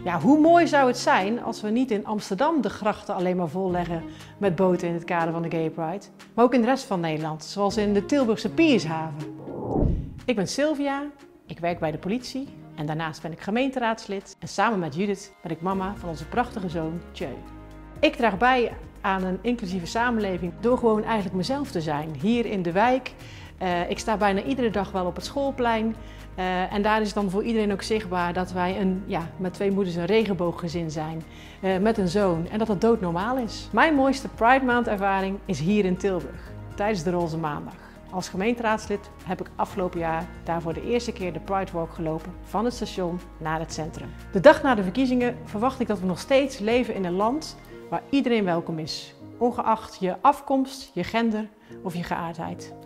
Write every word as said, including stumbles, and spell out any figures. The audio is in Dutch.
Ja, hoe mooi zou het zijn als we niet in Amsterdam de grachten alleen maar volleggen met boten in het kader van de Gay Pride, maar ook in de rest van Nederland, zoals in de Tilburgse Piershaven. Ik ben Sylvia, ik werk bij de politie en daarnaast ben ik gemeenteraadslid en samen met Judith ben ik mama van onze prachtige zoon Tjeu. Ik draag bij aan een inclusieve samenleving door gewoon eigenlijk mezelf te zijn, hier in de wijk. Uh, ik sta bijna iedere dag wel op het schoolplein. Uh, en daar is dan voor iedereen ook zichtbaar dat wij een, ja, met twee moeders een regenbooggezin zijn, uh, met een zoon en dat het doodnormaal is. Mijn mooiste Pride Maand ervaring is hier in Tilburg, tijdens de Roze Maandag. Als gemeenteraadslid heb ik afgelopen jaar daarvoor de eerste keer de Pride Walk gelopen van het station naar het centrum. De dag na de verkiezingen verwacht ik dat we nog steeds leven in een land waar iedereen welkom is, ongeacht je afkomst, je gender of je geaardheid.